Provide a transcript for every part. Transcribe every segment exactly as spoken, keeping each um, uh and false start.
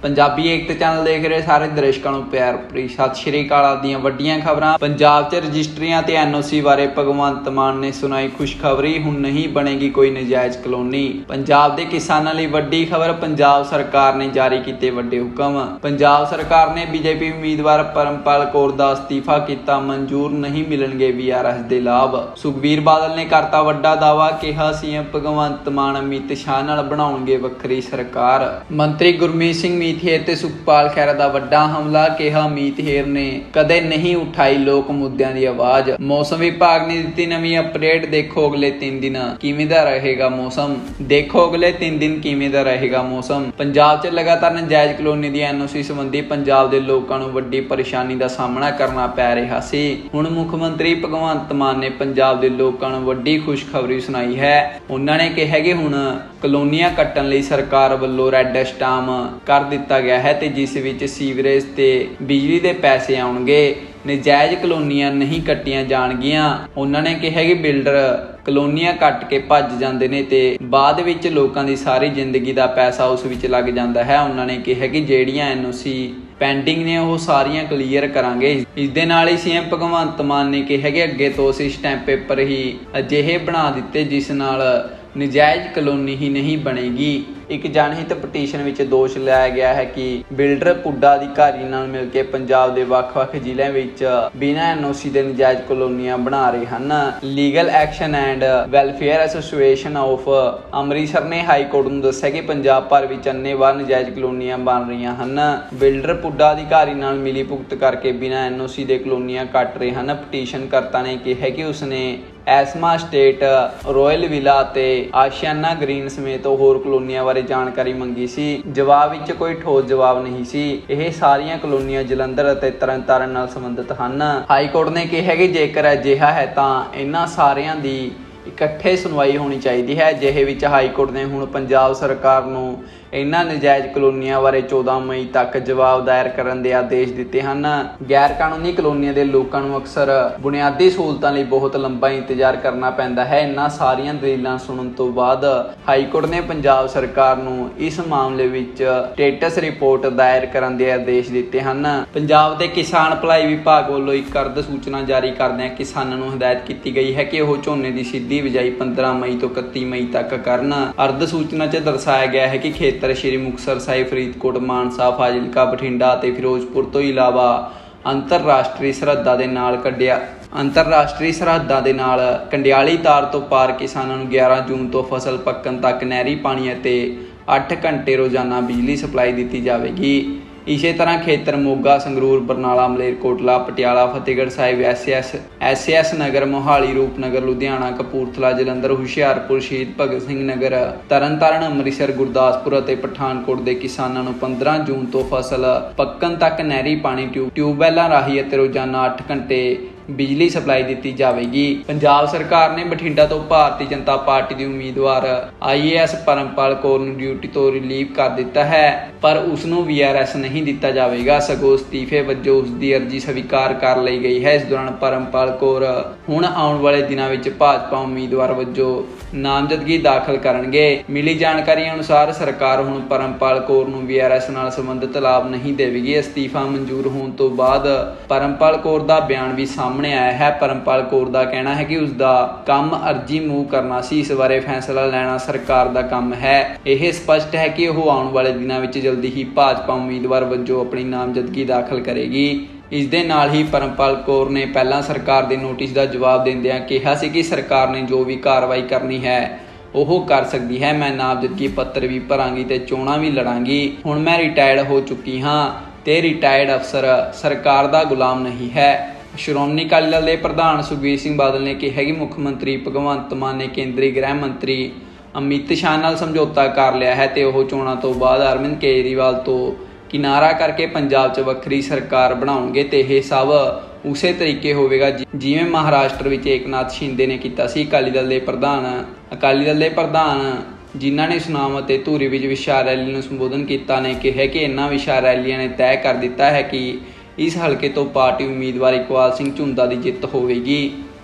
पंजाबी एकता channel देख रहे सारे दर्शकों को प्यार भरी सत श्री अकाल। ਦੀਆਂ ਵੱਡੀਆਂ ਖਬਰਾਂ। पंजाब च रजिस्ट्रियां ते एन ओ सी बारे भगवंत मान ने सुनाई खुशखबरी, हुण नहीं बनेगी कोई नजायज़ कलोनी। पंजाब के किसानों लिए वड्डी खबर, पंजाब सरकार ने जारी किए वड्डे हुक्म। पंजाब सरकार ने बीजेपी उम्मीदवार परमपाल कौर का अस्तीफा किया मंजूर, नहीं मिलणगे वी आर एस के लाभ। सुखबीर बादल ने करता वड्डा दावा, कहा सीएम भगवंत मान अमित शाह नाल बनाउणगे वक्री सरकार। मंत्री गुरमीत सिंह मीत हेर ते सुखपाल खैरा का वड्डा हमला, कहा मीत हेर ने कदे नहीं उठाई लोक मुद्दों की आवाज। मौसम विभाग ने दी नवी अपडेट, देखो अगले तीन दिन किवें दा रहेगा मौसम। देखो अगले तीन दिन किवें दा रहेगा मौसम। पंजाब च लगातार नजायज़ कलोनी दी एन ओ सी संबंधी पंजाब के लोगों को वड्डी परेशानी का सामना करना पै रहा सी। हुण मुख मंत्री भगवंत मान ने पंजाब के लोगों को वड्डी खुशखबरी सुनाई है। उन्होंने कहा कि हुण कलोनियां कट्टण लई सरकार वल्लों रैड स्टाम कर दिता गया है ते जिस विच सीवरेज ते बिजली के पैसे आउणगे, नजायज़ कलोनियां नहीं कट्टियां जाणगियां। उन्होंने कहा कि बिल्डर कलोनियां कट के भज जाते हैं ते बाद विच लोकां दी सारी जिंदगी का पैसा उस विच लग जाता है। उन्होंने कहा कि जिहड़ियां एन ओ सी पेंडिंग ने वो सारियां क्लीयर करांगे। इस दे नाल ही सीएम भगवंत मान ने कहा कि अगे तो असीं स्टैंप पेपर ही अजिहे बना दिते जिस नाल नजायज़ कलोनी ही नहीं बनेगी। एक जनहित पटीशन विच दोष लाया गया है कि बिल्डर पुड्डा अधिकारी नाल मिल के पंजाब के ਵੱਖ-ਵੱਖ ਜ਼ਿਲ੍ਹਿਆਂ विच बिना एन ओ सी के नजायज़ कलोनियां बना रहे हैं। Legal action and welfare association of Amritsar ने हाई कोर्ट नूं दस्सिया कि पंजाब भर विच अन्नेवाह नजायज़ कलोनियां बन रही हैं। बिल्डर पुड्डा अधिकारी नाल मिली भुगत करके बिना एन ओ सी के कलोनियां कट रहे हैं। पटीशनकर्ता ने कहा कि उसने एसमा स्टेट, रॉयल विला ते आशियाना ग्रीन समेत होर कलोनियां बारे जानकारी मंगी सी। जवाब विच कोई ठोस जवाब नहीं सी। यह सारियां कलोनियां जलंधर ते तरनताਰਨ नाल संबंधित हैं। हाई कोर्ट ने कहा कि जेकर अजिहा है तो इन्हां सारियां दी इकट्ठे सुनवाई होनी चाहिए है। जिहे विच हाई कोर्ट ने हुण पंजाब सरकार नूं इन्हां नजायज़ कलोनियां बारे चौदह मई तक जवाब दायर करने के आदेश दिते हैं। गैर कानूनी कलोनियां के लोगों को अक्सर बुनियादी सहूलतों लिए बहुत लंबा इंतजार करना पैंदा है। इन्हां सारियां दलीलां सुनने तो बाद हाई कोर्ट ने पंजाब सरकार नूं इस मामले विच स्टेटस रिपोर्ट दायर करने के आदेश दिते हैं। पंजाब के किसान भलाई विभाग वालों एक अर्ध सूचना जारी करदे किसानां नूं हिदायत की गई है कि वह झोने की सीधी बिजाई पंद्रह मई तो इकत्ती मई तक करन। अर्ध सूचना च दर्शाया गया है कि खेत श्री मुक्तसर साहिब, फरीदकोट, मानसा, फाजिलका, बठिंडा ते फिरोजपुर तो इलावा अंतरराष्ट्रीय सरहदां दे नाल कड्डिया अंतरराष्ट्रीय सरहदां दे नाल कंडियाली तार तो पार किसानां नूं ग्यारह जून तो फसल पक्कण तक नहरी पानी अते अठ घंटे रोजाना बिजली सप्लाई दी जाएगी। इसे तरह खेतर Moga, Sangrur, Barnala, Malerkotla, Patiala, Fatehgarh Sahib, S S S S Nagar, Mohali, Rupnagar, Ludhiana, Kapurthala, Jalandhar, Hoshiarpur, Shaheed Bhagat Singh Nagar, तरनताਰਨ, Amritsar, Gurdaspur और पठानकोट के किसानों को पंद्रह जून तो फसल पक्कण तक नहरी पानी ट्यूब ट्यूबवैलों राही रोजाना अठ घंटे बिजली सप्लाई दी जाएगी। पंजाब सरकार ने बठिंडा तो भारतीय जनता पार्टी की उम्मीदवार आई ए एस परमपाल कौर नूं ड्यूटी तो रिलीव कर दिता है, पर उसनूं वी आर एस नहीं दिता जाएगा, सगों इस्तीफे वजों उसकी अर्जी स्वीकार कर ली गई है। इस दौरान परमपाल कौर हुण आउण वाले दिनों में भाजपा उम्मीदवार वजों नामजदगी दाखिल करनगे। मिली जानकारी अनुसार सरकार हुण परमपाल कौर नूं वी आर एस नाल संबंधित लाभ नहीं देवेगी। अस्तीफा मंजूर होने तो बाद परमपाल कौर का बयान भी सामने आया है। परमपाल कौर का कहना है कि उसका काम अर्जी मूव करना सी, इस बारे फैसला लेना सरकार का काम है। यह स्पष्ट है कि वह आने वाले दिनों में जल्दी ही भाजपा उम्मीदवार वजों अपनी नामजदगी दाखिल करेगी। इस दे नाल ही परमपाल कौर ने पहला सरकार के नोटिस का जवाब देंदियां कहा सी कि सरकार ने जो भी कार्रवाई करनी है वह कर सकती है। मैं नामजदगी पत्र भी भरांगी ते चोणां भी लड़ांगी। हुण मैं रिटायर्ड हो चुकी हाँ ते रिटायर्ड अफसर सरकार का गुलाम नहीं है। श्रोमणी अकाली दल के प्रधान सुखबीर सिंह बादल ने कहा कि मुख मंत्री भगवंत मान ने केंद्रीय गृह मंत्री अमित शाह नाल समझौता कर लिया है तो वह चोणां तो बाद अरविंद केजरीवाल तो किनारा करके पंजाब च वक्री सरकार बनाउणगे ते यह सब उसे तरीके होवेगा जिवें महाराष्ट्र विच एकनाथ शिंदे ने किया सी। अकाली दल के प्रधान अकाली दल के प्रधान जिन्हां ने सुनाम ते धूरी विच विशाल रैली नूं संबोधन किया ने कहा कि इन्हां विशाल रैलियां ने तय कर दिता है कि इस हलके तो पार्टी उम्मीदवार इकबाल सिंह झुंदा की जित होवेगी।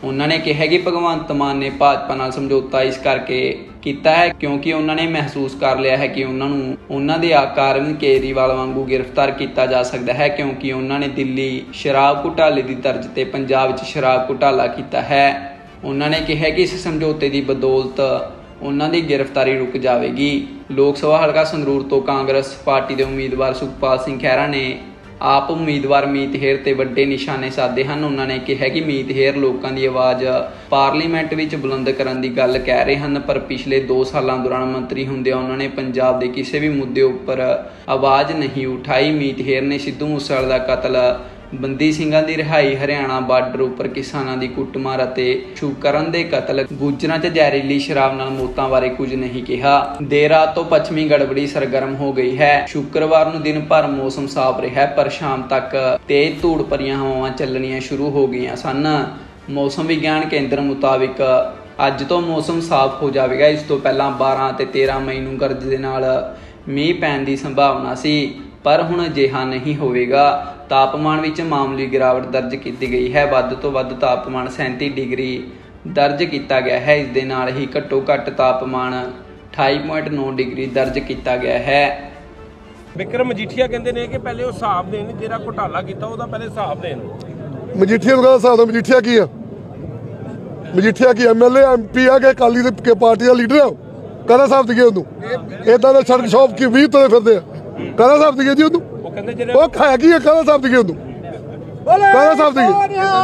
उन्होंने कहा कि भगवंत मान ने भाजपा नाल समझौता इस करके किया है क्योंकि उन्होंने महसूस कर लिया है कि उन्होंने उन्होंने आका अरविंद केजरीवाल वांगू गिरफ्तार किया जा सकता है क्योंकि उन्होंने दिल्ली शराब घोटाले की तर्ज से पंजाब च शराब घोटाला किया है। उन्होंने कहा कि इस समझौते की बदौलत उन्होंने गिरफ्तारी रुक जाएगी। लोक सभा हल्का संगरूर तो कांग्रेस पार्टी के उम्मीदवार सुखपाल सिंह खैरा ने आप उम्मीदवार मीत हेर ते वड्डे निशाने साधे हैं। उन्होंने कहा कि मीत हेर लोगों की आवाज़ पार्लीमेंट में बुलंद करने की गल कह रहे हैं, पर पिछले दो सालों दौरान मंत्री होंदे उन्होंने पंजाब के किसी भी मुद्दे उपर आवाज़ नहीं उठाई। मीत हेर ने सिद्धू मूसेवाले का कतल, बंदी ਸਿੰਘਾਂ ਦੀ रिहाई, हरियाणा बार्डर उपर किसानों की कुटमार, शुकरन के कतल, गुजरां च जहरीली शराब नाल मौतां बारे कुछ नहीं कहा। देर रात तो पश्चिमी गड़बड़ी सरगर्म हो गई है। शुक्रवार नूं दिन भर मौसम साफ रहा, पर शाम तक तेज धूड़ भरियां हवावां चलनियां शुरू हो गई सन। मौसम विज्ञान केंद्र मुताबिक अज तो मौसम साफ हो जाएगा। इस तो पहला बारह ते तेरह मई नूं गरज दे नाल मींह पैण की संभावना सी, पर हुण अजिहा नहीं होवेगा। तापमान विच मामूली गिरावट दर्ज की गई है। वध तो वध तापमान सैंती डिग्री दर्ज किया गया है। इस दे नाल ही घट्टो घट्ट तापमान अठाई पॉइंट नौ डिग्री दर्ज किया गया है। विक्रम मजीठिया कहते हैं कि पहले वो हिसाब देन, जिहड़ा घोटाला कीता ओहदा पहले हिसाब देन। मजीठिया नूं कहदा हिसाब दा मजीठिया की आ? मजीठिया की M L A M P आ के अकाली दे पार्टी का लीडर आ? कहदा हिसाब दिए उन्होंने? इदां दे सड़क शॉप की भी तुरे फिरदे आ, कहदा हिसाब दिए जी उन्होंने? वो खाया की है, कहदा हिसाब दिए उन्होंने? कहदा हिसाब दिए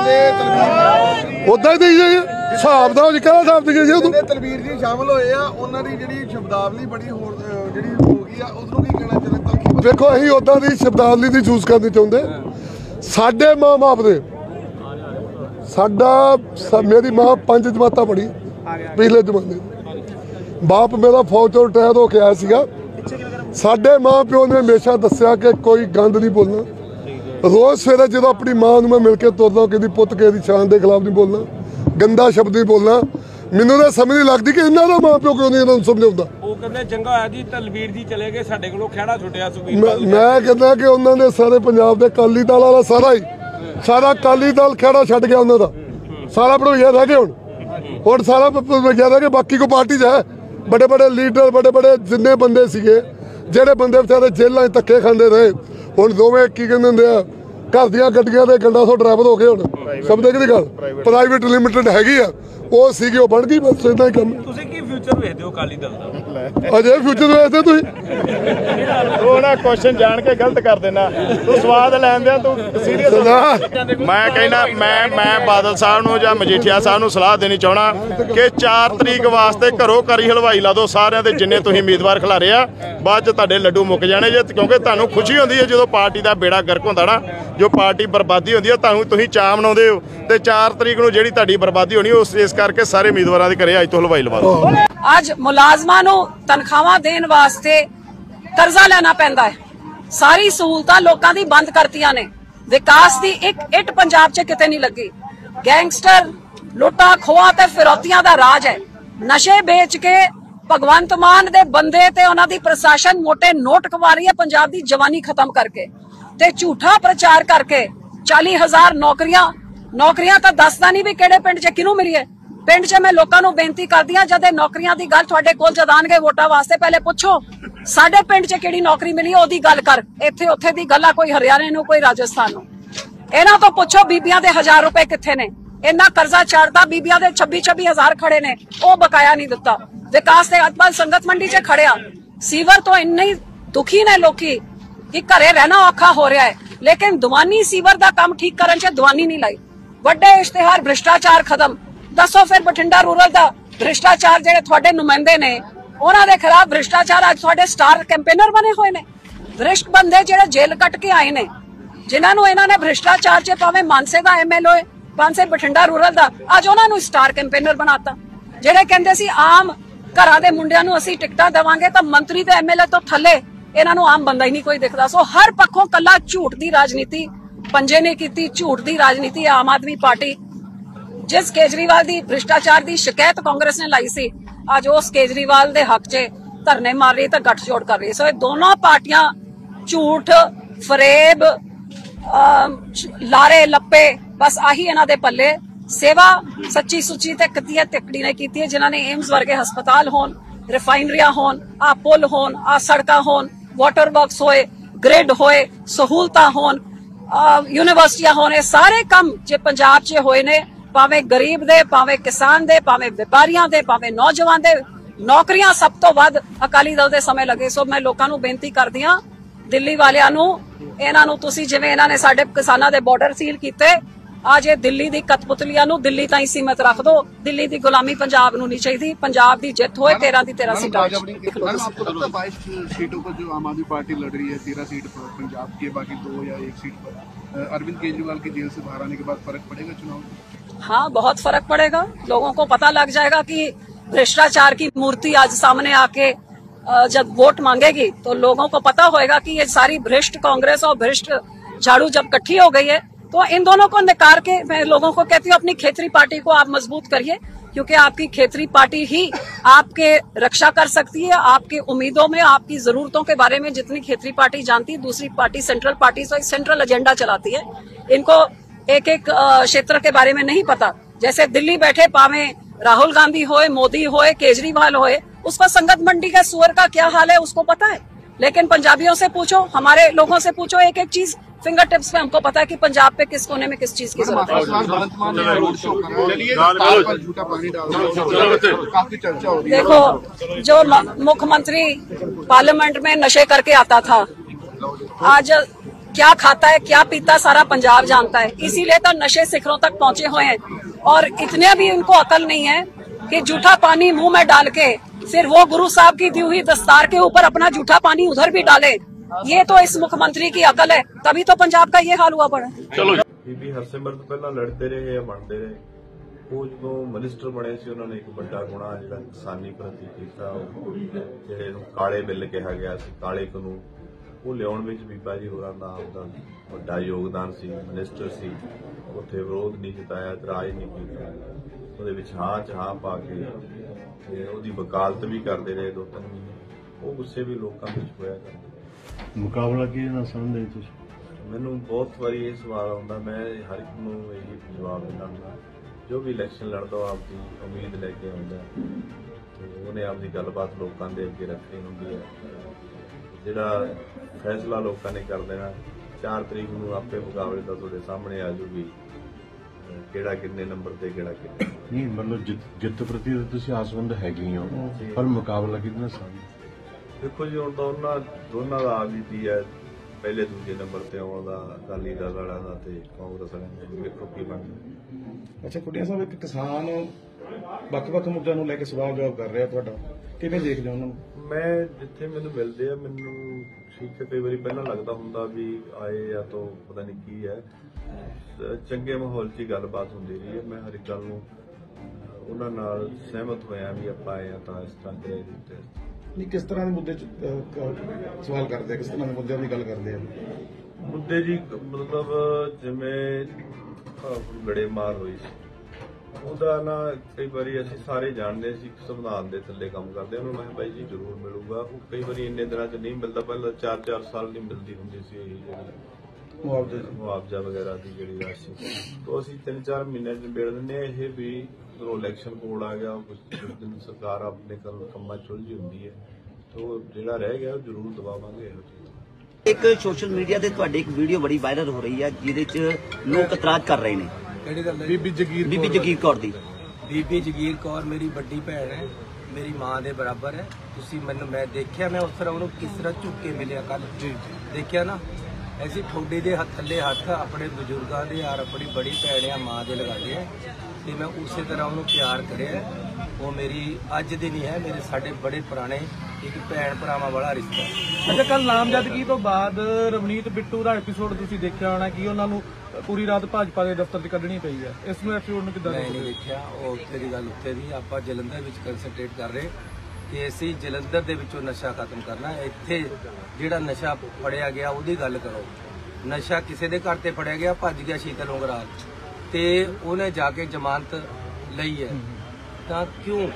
उदा ही दईए हिसाब दा जी, कहदा हिसाब दिए जी उन्होंने? तलवीर जी शामिल होए आ, उन्हां दी जिहड़ी शब्दावली बड़ी होर जिहड़ी हो गई आ, उस नूं की कहना चाਹੁੰਦੇ? देखो असीं उदां दी शब्दावली नहीं चूज करनी चाहुंदे। साडे मां बाप दे साडा मेरी मां पंज जमातां पढ़ी पिछले जमाने, बाप मेरा फौज तो रिटायर हो के आया सीगा। साडे माँ प्यो ने हमेशा दसिया कि कोई गंद नहीं बोलना। रोज़ सवेरे जो अपनी माँ मैं मिल के तुरदा कि पुत किसी शान के खिलाफ नहीं बोलना, गंदा शब्द नहीं बोलना। मैनू तो समझ नहीं लगती कि इन्हों का माँ प्यो क्यों नहीं इन्होंने समझाता। मैं कहना कि उन्होंने सारे पंजाब के अकाली दल वाला सारा ही सारा अकाली दल खैड़ा छड्ड गया, उन्होंने सारा भड़ोइया रह गया। हुण हुण सारा भड़ोइया रह गया, बाकी को पार्टी च है बड़े बड़े लीडर, बड़े बड़े जिन्ने बंदे सीगे ਜਿਹੜੇ ਬੰਦੇ ਵਿਚਾਰੇ ਜੇਲਾਂ 'ਚ ਧੱਕੇ ਖਾਂਦੇ ਰਹੇ, ਹੁਣ ਦੋਵੇਂ ਕੀ ਕਹਿੰਦੇ ਹੁੰਦੇ ਆ ਘਰ ਦੀਆਂ ਗੱਡੀਆਂ ਦੇ ਗੰਡਾ ਸੌ ਡਰਾਈਵਰ ਹੋ ਗਏ। ਹੁਣ ਸਮਝਦੇ ਕਿ ਗੱਲ ਪ੍ਰਾਈਵੇਟ ਲਿਮਿਟਡ ਹੈਗੀ ਆ, ਉਹ ਸੀਗੀ ਉਹ ਬਣ ਗਈ, ਬਸ ਇਦਾਂ ਹੀ ਕੰਮ। ਤੁਸੀਂ ਕੀ ਫਿਊਚਰ ਵੇਖਦੇ ਹੋ ਅਕਾਲੀ ਦਲ ਦਾ? ਅਜੇ ਫਿਊਚਰ ਵੇਖਦੇ ਤੁਸੀਂ? ਤੂੰ ਨਾ ਕੁਐਸਚਨ ਜਾਣ ਕੇ ਗਲਤ ਕਰ ਦੇਣਾ, ਤੂੰ ਸਵਾਦ ਲੈਂਦਿਆਂ ਤੂੰ ਸੀਰੀਅਸ। ਮੈਂ ਕਹਿੰਦਾ ਮੈਂ ਮੈਂ ਬਾਦਲ ਸਾਹਿਬ ਨੂੰ ਜਾਂ ਮਜੀਠੀਆ ਸਾਹਿਬ ਨੂੰ ਸਲਾਹ ਦੇਣੀ ਚਾਹਣਾ ਕਿ ਚਾਰ ਤਰੀਕ ਵਾਸਤੇ ਘਰੋਂ ਕਰੀ ਹਲਵਾਈ ਲਾ ਦਿਓ ਸਾਰਿਆਂ ਦੇ, ਜਿੰਨੇ ਤੁਸੀਂ ਉਮੀਦਵਾਰ ਖਿਲਾਰੇ ਆ। ਬਾਅਦ 'ਚ ਤੁਹਾਡੇ ਲੱਡੂ ਮੁੱਕ ਜਾਣੇ ਜੇ, ਕਿਉਂਕਿ ਤੁਹਾਨੂੰ ਖੁਸ਼ੀ ਹੁੰਦੀ ਹੈ ਜਦੋਂ ਪਾਰਟੀ ਦਾ ਬੇੜਾ ਗਰਕ ਹੁੰਦਾ ਨਾ, ਜੋ ਪਾਰਟੀ ਬਰਬਾਦੀ ਹੁੰਦੀ ਹੈ ਤੁਹਾਨੂੰ ਤੁਸੀਂ ਚਾਅ ਮਨਾਉਂਦੇ ਹੋ। ਤੇ ਚਾਰ ਤਰੀਕ ਨੂੰ ਜਿਹੜੀ ਤੁਹਾਡੀ ਬਰਬਾਦੀ ਹੋਣੀ ਉਸ ਇਸ ਕਰਕੇ ਸਾਰੇ ਉਮੀਦਵਾਰਾਂ ਦੇ ਘਰੇ ਅੱਜ ਤੋਂ ਹਲਵਾਈ ਲਵਾ ਦਿਓ। ਅੱਜ ਮੁਲਾਜ਼ਮਾਂ ਨੂੰ ਤਨਖਾਹਾਂ ਦੇਣ ਵਾਸਤੇ ਕਰਜ਼ਾ ਲੈਣਾ ਪੈਂਦਾ ਹੈ। ਸਾਰੀ ਸਹੂਲਤਾਂ ਲੋਕਾਂ ਦੀ ਬੰਦ ਕਰਤੀਆਂ ਨੇ। ਵਿਕਾਸ ਦੀ ਇੱਕ ਇੱਟ ਪੰਜਾਬ 'ਚ ਕਿਤੇ ਨਹੀਂ ਲੱਗੀ। ਗੈਂਗਸਟਰ ਲੁੱਟਾਂ ਖੋਹਾਂ ਤੇ ਫਿਰੌਤੀਆਂ ਦਾ ਰਾਜ ਹੈ। ਨਸ਼ੇ ਵੇਚ ਕੇ ਭਗਵੰਤ ਮਾਨ ਦੇ ਬੰਦੇ ਤੇ ਉਹਨਾਂ ਦੀ ਪ੍ਰਸ਼ਾਸਨ ਮੋਟੇ ਨੋਟ ਕਮਾ ਰਹੀ ਹੈ ਪੰਜਾਬ ਦੀ ਜਵਾਨੀ ਖਤਮ ਕਰਕੇ, ਤੇ ਝੂਠਾ ਪ੍ਰਚਾਰ ਕਰਕੇ ਚਾਲੀ ਹਜ਼ਾਰ ਨੌਕਰੀਆਂ ਨੌਕਰੀਆਂ ਤਾਂ ਦੱਸਦਾ ਨਹੀਂ ਵੀ ਕਿਹੜੇ ਪਿੰਡ 'ਚ ਕਿਹਨੂੰ ਮਿਲੀ ਹੈ। ਪਿੰਡ 'ਚ ਮੈਂ ਲੋਕਾਂ ਨੂੰ ਬੇਨਤੀ ਕਰਦੀ ਹਾਂ, ਜਦ ਇਹ ਨੌਕਰੀਆਂ ਦੀ ਗੱਲ ਤੁਹਾਡੇ ਕੋਲ ਜਦ ਆਣਗੇ ਵੋਟਾਂ ਵਾਸਤੇ, ਪਹਿਲੇ ਪੁੱਛੋ ਸਾਡੇ ਪਿੰਡ 'ਚ ਕਿਹੜੀ ਨੌਕਰੀ ਮਿਲੀ ਉਹਦੀ ਗੱਲ ਕਰ। ਇੱਥੇ ਉੱਥੇ ਦੀ ਗੱਲ ਆ, ਕੋਈ ਹਰਿਆਣੇ ਨੂੰ ਕੋਈ ਰਾਜਸਥਾਨ ਨੂੰ। ਇਹਨਾਂ ਤੋਂ ਪੁੱਛੋ ਬੀਬੀਆਂ ਦੇ ਹਜ਼ਾਰ ਰੁਪਏ ਕਿੱਥੇ ਨੇ। ਇੰਨਾ ਕਰਜ਼ਾ ਚੜਦਾ, ਬੀਬੀਆਂ ਦੇ ਛੱਬੀ ਛੱਬੀ ਹਜ਼ਾਰ ਖੜੇ ਨੇ, ਉਹ ਬਕਾਇਆ ਨਹੀਂ ਦਿੱਤਾ। ਵਿਕਾਸ ਦੇ ਅਤਬਲ ਸੰਗਤ ਮੰਡੀ 'ਚ ਖੜਿਆ। ਸੀਵਰ ਤੋਂ ਇੰਨੇ ਦੁਖੀ ਨੇ ਲੋਕੀ ਕਿ ਘਰੇ ਰਹਿਣਾ ਔਖਾ ਹੋ ਰਿਹਾ ਹੈ, ਲੇਕਿਨ ਦੀਵਾਨੀ ਸੀਵਰ ਦਾ ਕੰਮ ਠੀਕ ਕਰਨ 'ਚ ਦੀਵਾਨੀ ਨਹੀਂ ਲਾਈ। ਵੱਡੇ ਇਸ਼ਤਿਹਾਰ, ਭ੍ਰਿਸ਼ਟਾਚਾਰ ਖਤਮ। ਦੱਸੋ ਫਿਰ ਬਠਿੰਡਾ ਰੂਰਲ ਦਾ ਭ੍ਰਿਸ਼ਟਾਚਾਰ, ਜਿਹੜੇ ਤੁਹਾਡੇ ਨੁਮਾਇੰਦੇ ਨੇ ਉਹਨਾਂ ਦੇ ਖਿਲਾਫ ਭ੍ਰਿਸ਼ਟਾਚਾਰ ਅੱਜ ਤੁਹਾਡੇ ਸਟਾਰ ਕੈਂਪੇਨਰ ਬਣੇ ਹੋਏ ਨੇ। ਵਰਿਸ਼ਟ ਬੰਦੇ ਜਿਹੜੇ ਜੇਲ੍ਹ ਕੱਟ ਕੇ ਆਏ ਨੇ, ਜਿਨ੍ਹਾਂ ਨੂੰ ਇਹਨਾਂ ਨੇ ਭ੍ਰਿਸ਼ਟਾਚਾਰ 'ਚ ਭਾਵੇਂ ਮਾਨਸੇ ਦਾ ਐਮ ਐਲ ਏ, ਮਾਨਸੇ ਬਠਿੰਡਾ ਰੂਰਲ ਦਾ, ਅੱਜ ਉਹਨਾਂ ਨੂੰ ਸਟਾਰ ਕੈਂਪੇਨਰ ਬਣਾਤਾ। ਜਿਹੜੇ ਕਹਿੰਦੇ ਸੀ ਆਮ ਘਰਾਂ ਦੇ ਮੁੰਡਿਆਂ ਨੂੰ ਅਸੀਂ ਟਿਕਟਾਂ ਦੇਵਾਂਗੇ, ਤਾਂ ਮੰਤਰੀ ਤੇ ਐਮ ਐਲ ਏ ਤੋਂ ਥੱਲੇ ਇਹਨਾਂ ਨੂੰ ਆਮ ਬੰਦਾ ਹੀ ਨਹੀਂ ਕੋਈ ਦਿਖਦਾ। ਸੋ ਹਰ ਪੱਖੋਂ ਕੱਲਾ ਝੂਠ ਦੀ ਰਾਜਨੀਤੀ पंजे ने की, झूठ की राजनीति। आम आदमी पार्टी जिस केजरीवाल की भ्रिष्टाचार की शिकायत कांग्रेस ने लाई सी, अज उस केजरीवाल के हक च धरने मार रही तो गठजोड़ कर रही। सो दोनों पार्टियां झूठ, फरेब, लारे लप्पे, बस आही इन्हां दे पल्ले सेवा सच्ची सुची ते कतिया तिकड़ी ने की है, जिन्होंने एम्स वर्गे हस्पताल होन, रिफाइनरियां होन, आ पुल होन, आ सड़कां होन, वाटर वर्क्स होए, ग्रिड होए, सहूलतां होन, यूनिवर्सिटियां होने, सारे काम जे पंजाब च होए ने, भावें गरीब दे, भावें किसान दे, भावें व्यापारियां दे, भावें नौजवान दे, नौकरियां सब तो वध अकाली दल दे समय लगे। सो मैं लोकां नूं बेनती करदी हां, दिल्ली वालियां नूं, इन्हां नूं तुसीं जिवें इन्हां ने साडे किसानां दे बॉर्डर सील कीते, आज ये दिल्ली दी कठपुतलियां नूं दिल्ली ताईं सीमित रख दो। दिल्ली दी गुलामी पंजाब नूं नहीं चाहिदी। पंजाब दी जित होए तेरह दी तेरह सीटां। मैडम आपको लगता है बाईस सीटों पर जो आम आदमी पार्टी लड़ रही है, तेरह सीट पर पंजाब की, बाकी दो या एक सीट पर अरविंद केजरीवाल की जेल से बाहर आने के बाद फर्क पड़ेगा चुनाव में? हाँ, बहुत फर्क पड़ेगा। लोगों को पता लग जाएगा कि भ्रष्टाचार की मूर्ति आज सामने आके जब वोट मांगेगी तो लोगों को पता होएगा कि ये सारी भ्रष्ट कांग्रेस और भ्रष्ट झाड़ू जब इकट्ठी हो गई है, तो इन दोनों को निकाल के मैं लोगों को कहती हूँ अपनी खेतरी पार्टी को आप मजबूत करिए, क्योंकि आपकी खेतरी पार्टी ही आपके रक्षा कर सकती है। आपकी उम्मीदों में, आपकी जरूरतों के बारे में जितनी खेतरी पार्टी जानती है, दूसरी पार्टी सेंट्रल पार्टी से सेंट्रल एजेंडा चलाती है। इनको एक एक क्षेत्र के बारे में नहीं पता। जैसे दिल्ली बैठे पावे राहुल गांधी होए, मोदी होए, केजरीवाल होए, उसको संगत मंडी का सुअर का क्या हाल है उसको पता है। लेकिन पंजाबियों से पूछो, हमारे लोगों से पूछो, एक एक चीज फिंगर टिप्स पे हमको पता है कि पंजाब पे किस कोने में किस चीज की जरूरत है। काफी चर्चा हो रही है। देखो, जो मुख्यमंत्री पार्लियामेंट में नशे करके आता था, आज क्या खाता है क्या पीता सारा पंजाब जानता है। इसीलिए तो नशे शिखरों तक पहुंचे हुए हैं। और इतने भी उनको अकल नहीं है कि जूठा पानी मुंह में डाल के फिर वो गुरु साहब की दी हुई दस्तार के ऊपर अपना जूठा पानी उधर भी डाले। ये तो इस मुख्यमंत्री की अकल है, तभी तो पंजाब का ये हाल हुआ पड़ा। चलो ਬੀਬੀ ਹਰਸਿਮਰਤ ਪਹਿਲਾਂ ਲੜਦੇ ਰਹੇ ਜਾਂ ਬਣਦੇ ਰਹੇ, ਉਹ ਜਦੋਂ ਮਿਨਿਸਟਰ ਬਣੇ ਸੀ ਉਹਨਾਂ ਨੇ ਇੱਕ ਵੱਡਾ ਗੁਨਾਹ ਜਿਹੜਾ ਕਿਸਾਨੀ ਪ੍ਰਤੀ ਕੀਤਾ, ਜਿਹੜੇ ਨੂੰ ਕਾਲੇ ਬਿੱਲ ਕਿਹਾ ਗਿਆ ਸੀ, ਕਾਲੇ ਕਾਨੂੰਨ, ਉਹ ਲਿਆਉਣ ਵਿੱਚ ਬੀਬਾ ਜੀ ਹੋਰਾਂ ਦਾ ਆਪਦਾ ਵੱਡਾ ਯੋਗਦਾਨ ਸੀ। ਮਿਨਿਸਟਰ ਸੀ, ਉੱਥੇ ਵਿਰੋਧ ਨਹੀਂ ਜਤਾਇਆ, ਇਤਰਾਜ਼ ਨਹੀਂ ਕੀਤਾ, ਉਹਦੇ ਵਿੱਚ ਹਾਂ ਚ ਹਾਂ ਪਾ ਕੇ ਤੇ ਉਹਦੀ ਵਕਾਲਤ ਵੀ ਕਰਦੇ ਰਹੇ ਦੋ ਤਿੰਨ ਮਹੀਨੇ। ਉਹ ਗੁੱਸੇ ਵੀ ਲੋਕਾਂ ਵਿੱਚ ਹੋਇਆ ਕਰਦੇ। ਮੁਕਾਬਲਾ ਕਿਹਦੇ ਨਾਲ ਸਮਝਦੇ ਤੁਸੀਂ? ਮੈਨੂੰ ਬਹੁਤ ਵਾਰੀ ਇਹ ਸਵਾਲ ਆਉਂਦਾ, ਮੈਂ ਹਰ ਇੱਕ ਨੂੰ ਇਹ ਜਵਾਬ ਦਿੰਦਾ, ਜੋ ਵੀ ਇਲੈਕਸ਼ਨ ਲੜਦਾ ਆਪਦੀ ਉਮੀਦ ਲੈ ਕੇ ਆਉਂਦਾ ਤੇ ਉਹਨੇ ਆਪਦੀ ਗੱਲਬਾਤ ਲੋਕਾਂ ਦੇ ਅੱਗੇ ਰੱਖਣੀ ਹੁੰਦੀ ਹੈ। ਜਿਹੜਾ ਫੈਸਲਾ ਲੋਕਾਂ ਨੇ ਕਰ ਦੇਣਾ, ਚਾਰ ਤਰੀਕ ਨੂੰ ਆਪੇ ਮੁਕਾਬਲੇ ਦਾ ਤੁਹਾਡੇ ਸਾਹਮਣੇ ਆ ਜੂਗੀ, ਕਿਹੜਾ ਕਿੰਨੇ ਨੰਬਰ ਤੇ ਕਿਹੜਾ ਕਿੰਨੇ ਨਹੀਂ। ਮਤਲਬ ਜਿੱਤ ਪ੍ਰਤੀ ਤੁਸੀਂ ਆਸਵੰਦ ਹੈਗੇ ਹੋ, ਪਰ ਮੁਕਾਬਲਾ ਕਿਹਦੇ ਨਾਲ ਸਮਝਦੇ? ਦੇਖੋ ਜੀ, ਹੁਣ ਤਾਂ ਉਹਨਾਂ ਦੋਨਾਂ ਦਾ ਆਪ ਹੀ ਹੈ, ਪਹਿਲੇ ਦੂਜੇ ਨੰਬਰ ਤੇ ਆਉਣ ਦਾ ਅਕਾਲੀ ਦਲ ਵਾਲਿਆਂ ਦਾ ਤੇ ਕਾਂਗਰਸ ਵਾਲਿਆਂ ਦਾ। ਵੇਖੋ ਕੀ ਬਣਦਾ। ਅੱਛਾ ਕੁੜੀਆਂ ਸਾਹਿਬ, ਇੱਕ ਕਿਸਾਨ ਵੱਖ-ਵੱਖ ਮੁੱਦਿਆਂ ਨੂੰ ਲੈ ਕੇ ਸਵਾਲ ਜਵਾਬ ਕਰ ਰਿਹਾ, ਤੁਹਾਡਾ ਕਿਵੇਂ ਦੇਖਦੇ ਹੋ ਉਹਨਾਂ ਨੂੰ? ਮੈਂ ਜਿੱਥੇ ਮੈਨੂੰ ਮਿਲਦੇ ਆ, ਮੈਨੂੰ ਠੀਕ ਹੈ, ਕਈ ਵਾਰੀ ਪਹਿਲਾਂ ਲੱਗਦਾ ਹੁੰਦਾ ਵੀ ਆਏ ਜਾਂ ਤੋਂ ਪਤਾ ਨਹੀਂ ਕੀ ਹੈ, ਚੰਗੇ ਮਾਹੌਲ 'ਚ ਹੀ ਗੱਲਬਾਤ ਹੁੰਦੀ ਰਹੀ ਹੈ। ਮੈਂ ਹਰ ਇੱਕ ਗੱਲ ਨੂੰ ਉਹਨਾਂ ਨਾਲ ਸਹਿਮਤ ਹੋਇਆ ਵੀ ਆਪਾਂ ਆਏ ਆ ਤਾਂ ਇਸ ਤਰ੍ਹਾਂ ਦੇ ਨਹੀਂ। ਕਿਸ ਤਰ੍ਹਾਂ ਦੇ ਮੁੱਦੇ 'ਚ ਸਵਾਲ ਕਰਦੇ ਆ, ਕਿਸ ਤਰ੍ਹਾਂ ਦੇ ਮੁੱਦਿਆਂ ਦੀ ਗੱਲ ਕਰਦੇ ਆ? ਮੁੱਦੇ ਜੀ ਮਤਲਬ ਜਿਵੇਂ ਗੜੇਮਾਰ ਹੋਈ ਸੀ, ਉਹਦਾ ਨਾ ਕਈ ਵਾਰੀ ਅਸੀਂ ਸਾਰੇ ਜਾਣਦੇ ਸੀ, ਸੰਵਿਧਾਨ ਦੇ ਥੱਲੇ ਕੰਮ ਕਰਦੇ। ਉਹਨੂੰ ਮੈਂ ਬਾਈ ਜੀ ਜ਼ਰੂਰ ਮਿਲੂਗਾ। ਉਹ ਕਈ ਵਾਰੀ ਇੰਨੇ ਦਿਨਾਂ 'ਚ ਨਹੀਂ ਮਿਲਦਾ, ਪਹਿਲਾਂ ਚਾਰ ਚਾਰ ਸਾਲ ਨਹੀਂ ਮਿਲਦੀ ਹੁੰਦੀ ਸੀ ਇਹ ਜਿਹੜੀ ਮੁਆਵਜ਼ਾ ਮੁਆਵਜ਼ਾ ਵਗੈਰਾ ਦੀ ਜਿਹੜੀ ਰਾਸ਼ੀ, ਤਾਂ ਅਸੀਂ ਤਿੰਨ ਚਾਰ ਮਹੀਨੇ 'ਚ ਨਿਬੇੜ ਦਿੰਦੇ ਹਾਂ। ਇਹ ਵੀ ਜਦੋਂ ਇਲੈਕਸ਼ਨ ਕੋਡ ਆ ਗਿਆ, ਕੁਝ ਦਿਨ ਸਰਕਾਰ ਆਪਣੇ ਕੰਮਾਂ 'ਚ ਉਲਝੀ ਹੁੰਦੀ ਹੈ, ਤਾਂ ਜਿਹੜਾ ਰਹਿ ਗਿਆ ਉਹ ਜ਼ਰੂਰ ਦਬਾਵਾਂਗੇ। ਇਹੋ ਜਿਹੀ ਇੱਕ ਸੋਸ਼ਲ ਮੀਡੀਆ ਤੇ ਤੁਹਾਡੀ ਇੱਕ ਵੀਡੀਓ ਬੜੀ ਵਾਇਰਲ ਹੋ ਰਹੀ ਹੈ, ਜਿਹਦੇ 'ਚ ਲੋਕ ਇਤਰਾਜ਼ ਕਰ ਰਹੇ ਨੇ। ਕਿਹੜੀ ਗੱਲ ਹੈ? ਬੀਬੀ ਜਗੀਰ ਬੀਬੀ ਜਗੀਰ ਕੌਰ ਦੀ। ਬੀਬੀ ਜਗੀਰ ਕੌਰ ਮੇਰੀ ਵੱਡੀ ਭੈਣ ਹੈ, ਮੇਰੀ ਮਾਂ ਦੇ ਬਰਾਬਰ ਹੈ। ਤੁਸੀਂ ਮੈਨੂੰ, ਮੈਂ ਦੇਖਿਆ, ਮੈਂ ਉਸ ਤਰ੍ਹਾਂ ਉਹਨੂੰ ਕਿਸ ਤਰ੍ਹਾਂ ਝੁੱਕ ਕੇ ਮਿਲਿਆ ਕੱਲ, ਦੇਖਿਆ ਨਾ। ਅਸੀਂ ਠੋਡੇ ਦੇ ਹੱਥ ਥੱਲੇ ਹੱਥ ਆਪਣੇ ਬਜ਼ੁਰਗਾਂ ਦੇ ਔਰ ਆਪਣੀ ਬੜੀ ਭੈਣ ਆ ਮਾਂ ਦੇ ਲਗਾਏ ਆ, ਤੇ ਮੈਂ ਉਸੇ ਤਰ੍ਹਾਂ ਉਹਨੂੰ ਪਿਆਰ ਕਰਿਆ। ਉਹ ਮੇਰੀ ਅੱਜ ਦੀ ਨਹੀਂ ਹੈ, ਮੇਰੇ ਸਾਡੇ ਬੜੇ ਪੁਰਾਣੇ ਇੱਕ ਭੈਣ ਭਰਾਵਾਂ ਵਾਲਾ ਰਿਸ਼ਤਾ। ਅੱਛਾ, ਕੱਲ ਨਾਮਜ਼ਦਗੀ ਤੋਂ ਬਾਅਦ ਰਵਨੀਤ ਬਿੱਟੂ ਦਾ ਐਪੀਸੋਡ ਤੁਸੀਂ ਦੇਖਿਆ ਹੋਣਾ ਕਿ ਉਹਨਾਂ ਨੂੰ ਪੂਰੀ ਰਾਤ ਭਾਜਪਾ ਦੇ ਦਫ਼ਤਰ 'ਚ ਕੱਢਣੀ ਪਈ ਹੈ। ਇਸ ਨੂੰ ਐਪੀਸੋਡ ਨੂੰ ਕਿੱਦਾਂ? ਨਹੀਂ ਨਹੀਂ ਦੇਖਿਆ, ਉਹ ਉੱਥੇ ਦੀ ਗੱਲ ਉੱਥੇ ਦੀ। ਆਪਾਂ ਜਲੰਧਰ ਵਿੱਚ ਕੰਸਨਟਰੇਟ ਕਰ ਰਹੇ ਕਿ ਅਸੀਂ ਜਲੰਧਰ ਦੇ ਵਿੱਚੋਂ ਨਸ਼ਾ ਖਤਮ ਕਰਨਾ। ਇੱਥੇ ਜਿਹੜਾ ਨਸ਼ਾ ਫੜਿਆ ਗਿਆ ਉਹਦੀ ਗੱਲ ਕਰੋ। ਨਸ਼ਾ ਕਿਸੇ ਦੇ ਘਰ ਤੇ ਫੜਿਆ ਗਿਆ, ਭੱਜ ਗਿਆ ਸ਼ੀਤਲ ਉਂਗਰਾਲ, ਤੇ ਉਹਨੇ ਜਾ ਕੇ ਜ਼ਮਾਨਤ ਲਈ ਹੈ। ਤਾਂ ਕਿਉਂ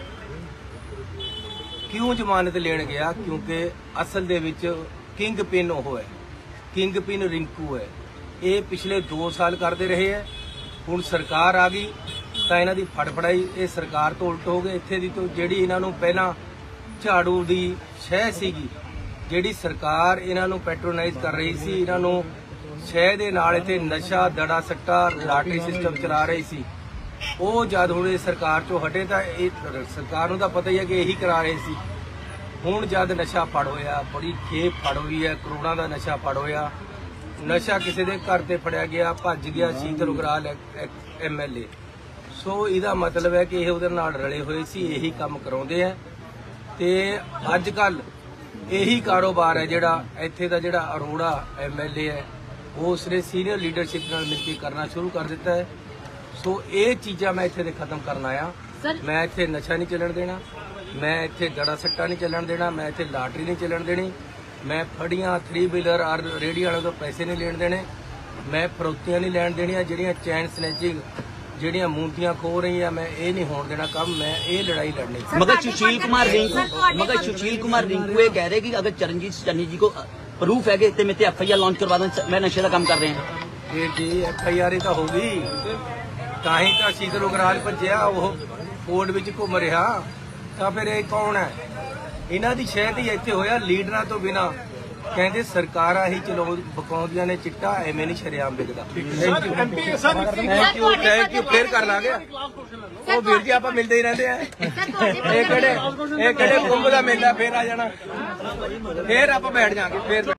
ਕਿਉਂ ਜ਼ਮਾਨਤ ਲੈਣ ਗਿਆ? ਕਿਉਂਕਿ ਅਸਲ ਦੇ ਵਿੱਚ ਕਿੰਗ ਪਿਨ ਉਹ ਹੈ, ਕਿੰਗ ਪਿਨ ਰਿੰਕੂ ਹੈ। ਇਹ ਪਿਛਲੇ ਦੋ ਸਾਲ ਕਰਦੇ ਰਹੇ ਹੈ। ਹੁਣ ਸਰਕਾਰ ਆ ਗਈ, ਤਾਂ ਇਹਨਾਂ ਦੀ ਫੜਫੜਾਈ ਇਹ ਸਰਕਾਰ ਤੋਂ ਉਲਟ ਹੋ ਗਏ। ਇੱਥੇ ਦੀ ਤੋਂ ਜਿਹੜੀ ਇਹਨਾਂ ਨੂੰ ਪਹਿਲਾਂ ਝਾੜੂ ਦੀ ਸ਼ਹਿ ਸੀਗੀ, ਜਿਹੜੀ ਸਰਕਾਰ ਇਹਨਾਂ ਨੂੰ ਪੈਟਰੋਨਾਈਜ਼ ਕਰ ਰਹੀ ਸੀ, ਇਹਨਾਂ ਨੂੰ ਸ਼ਹਿ ਦੇ ਨਾਲ ਇੱਥੇ ਨਸ਼ਾ, ਦੜਾ ਸੱਟਾ, ਲਾਟਰੀ ਸਿਸਟਮ ਚਲਾ ਰਹੀ ਸੀ, ਉਹ ਜਦ ਹੁਣ ਇਹ ਸਰਕਾਰ ਚੋਂ ਹਟੇ ਤਾਂ ਇਹ ਸਰਕਾਰ ਨੂੰ ਤਾਂ ਪਤਾ ਹੀ ਹੈ ਕਿ ਇਹੀ ਕਰਾ ਰਹੇ ਸੀ। ਹੁਣ ਜਦ ਨਸ਼ਾ ਫੜ ਹੋਇਆ, ਬੜੀ ਖੇਪ ਫੜ ਹੋਈ ਹੈ, ਕਰੋੜਾਂ ਦਾ ਨਸ਼ਾ ਫੜ ਹੋਇਆ, ਨਸ਼ਾ ਕਿਸੇ ਦੇ ਘਰ ਤੇ ਫੜਿਆ ਗਿਆ, ਭੱਜ ਗਿਆ Sheetal Ugral M L A. So ਇਹਦਾ ਮਤਲਬ ਹੈ ਕਿ ਇਹ ਉਹਦੇ ਨਾਲ ਰਲੇ ਹੋਏ ਸੀ, ਇਹੀ ਕੰਮ ਕਰਾਉਂਦੇ ਆ। ਤੇ ਅੱਜ ਕੱਲ ਇਹੀ ਕਾਰੋਬਾਰ ਹੈ ਜਿਹੜਾ ਇੱਥੇ ਦਾ ਜਿਹੜਾ ਅਰੋੜਾ ਐਮ ਐਲ ਏ ਹੈ, ਉਹ ਉਸਨੇ ਸੀਨੀਅਰ ਲੀਡਰਸ਼ਿਪ ਨਾਲ ਮਿਲ ਕੇ ਕਰਨਾ ਸ਼ੁਰੂ ਕਰ ਦਿੱਤਾ ਹੈ। ਸੋ ਇਹ ਚੀਜ਼ਾਂ ਮੈਂ ਇੱਥੇ ਦੇ ਖਤਮ ਕਰਨ ਆਇਆ। ਮੈਂ ਇੱਥੇ ਨਸ਼ਾ ਨਹੀਂ ਚੱਲਣ ਦੇਣਾ, ਮੈਂ ਇੱਥੇ ਦੜਾ ਸੱਟਾ ਨਹੀਂ ਚੱਲਣ ਦੇਣਾ, ਮੈਂ ਇੱਥੇ ਲਾਟਰੀ ਨਹੀਂ ਚੱਲਣ ਦੇਣੀ, ਮੈਂ ਫੜੀਆਂ ਥਰੀ ਵੀਲਰ ਔਰ ਰੇਹੜੀ ਵਾਲਿਆਂ ਤੋਂ ਪੈਸੇ ਨਹੀਂ ਲੈਣ ਦੇਣੇ, ਮੈਂ ਫਰੋਤੀਆਂ ਨਹੀਂ ਲੈਣ ਦੇਣੀਆਂ, ਜਿਹੜੀਆਂ ਚੈਨ ਸਨੈਚਿੰਗ, ਜਿਹੜੀਆਂ ਮੂੰਗੀਆਂ ਖੋ ਰਹੀਆਂ, ਮੈਂ ਇਹ ਨਹੀਂ ਹੋਣ ਦੇਣਾ ਕੰਮ। ਮੈਂ ਇਹ ਲੜਾਈ ਲੜਨੀ। मगर सुशील कुमार रिंकू मगर सुशील कुमार रिंकू ये कह रहे कि अगर चरणजीत चन्नी जी को प्रूफ है कि ते में एफ आई आर लॉन्च करवा दें, मैं नशे का काम कर रहे हैं। ਇਹ ਜੀ ਐਫ ਆਈ ਆਰ ਤਾਂ ਹੋ ਗਈ, ਤਾਂ ਹੀ ਤਾਂ ਸ਼ੀਤਲ ਉਗਰਾਲ ਭੱਜਿਆ, ਉਹ ਕੋਰਟ ਵਿੱਚ ਘੁੰਮ ਰਿਹਾ। ਤਾਂ ਫਿਰ ਇਹ ਕੌਣ ਹੈ? ਇਹਨਾਂ ਦੀ ਸ਼ਹਿਦ ਹੀ ਇੱਥੇ ਹੋਇਆ, ਲੀਡਰਾਂ ਤੋਂ ਬਿਨਾ। ਕਹਿੰਦੇ ਸਰਕਾਰਾਂ ਹੀ ਚਲੋ ਬਕਾਉਂਦੀਆਂ ਨੇ ਚਿੱਟਾ, ਐਵੇਂ ਨਹੀਂ ਸ਼ਰੇਆਮ ਵਿਕਦਾ। Thank you thank you thank you ਫੇਰ ਕਰ ਲਾਂਗੇ। ਉਹ ਵੀਰ ਜੀ ਆਪਾਂ ਮਿਲਦੇ ਹੀ ਰਹਿੰਦੇ ਆ। ਇਹ ਕਿਹੜੇ ਇਹ ਕਿਹੜੇ ਕੁੰਭ ਦਾ ਮੇਲਾ, ਫੇਰ ਆ ਜਾਣਾ, ਫੇਰ ਆਪਾਂ ਬੈਠ ਜਾਾਂਗੇ ਫੇਰ।